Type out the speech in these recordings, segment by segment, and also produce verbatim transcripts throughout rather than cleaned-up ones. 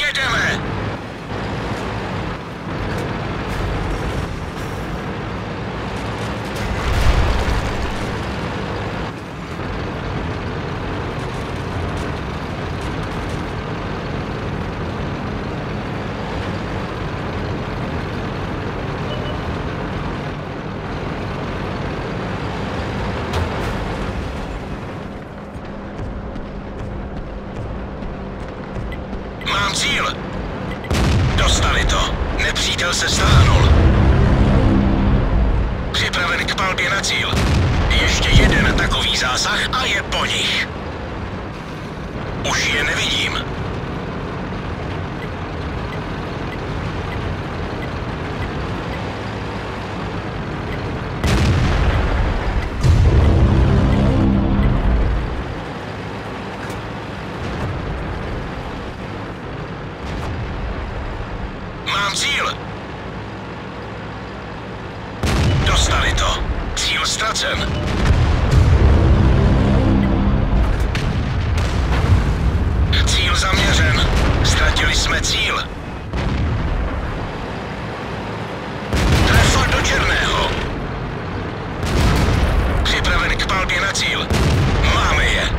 Jedeme! Mám cíl. Dostali to. Nepřítel se stáhnul. Připraven k palbě na cíl. Ještě jeden takový zásah a je po nich. Už je nevidím. Mám cíl. Dostali to. Cíl ztracen. Cíl zaměřen. Ztratili jsme cíl. Trefa do černého. Připraven k palbě na cíl. Máme je.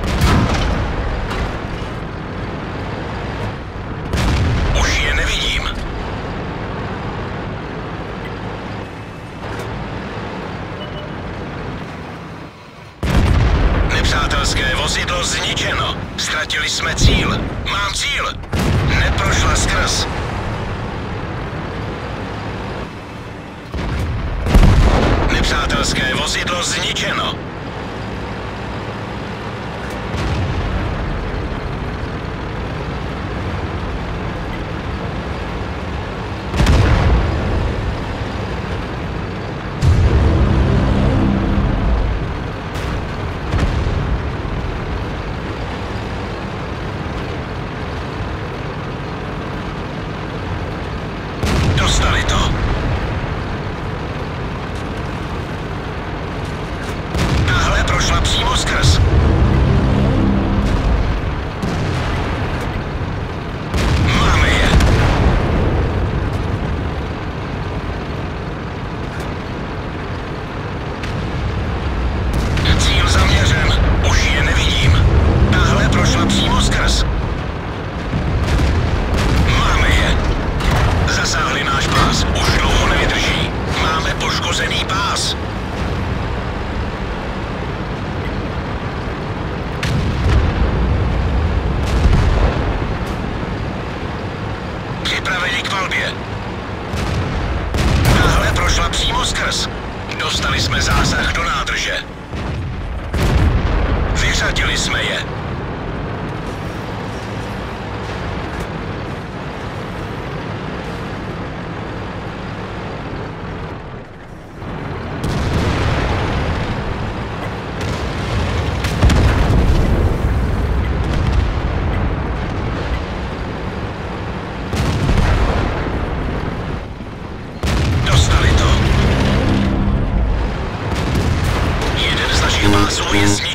Už je nevidím. Nepřátelské vozidlo zničeno. Ztratili jsme cíl. Mám cíl. Neprošla skrz. Nepřátelské vozidlo zničeno. Dostali to. Tahle prošla přímo skrz. Máme je. Cíl zaměřen. Už je nevidím. Tahle prošla přímo skrz. Máme je. Zasáhli náš pás. Už dlouho nevydrží. Máme poškozený pás. Připraveni k palbě. Tahle prošla přímo skrz. Dostali jsme zásah do nádrže. Vyřadili jsme je. Jeden z našich pásů je snížen.